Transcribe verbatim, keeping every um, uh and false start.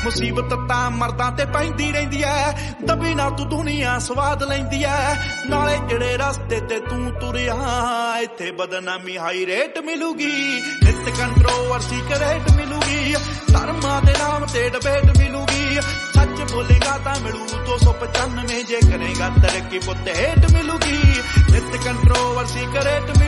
मुसीबत तां मर्दां ते पैंदी रहिंदी ऐ दबी ना तू दुनिया स्वाद लैंदी ऐ नाले जेड़े रस्ते ते तू तुरिया इत्थे बदनामी हाई रेट मिलूगी नित कंट्रोवर्सी करेट मिलूगी धर्मां दे नाम ते डिबेट मिलूगी सच बोलेगा तां मिलू दो सौ पचानवे जे करेगा तरक्की पुत्त हेट मिलूगी नित कंट्रोवर्सी करेट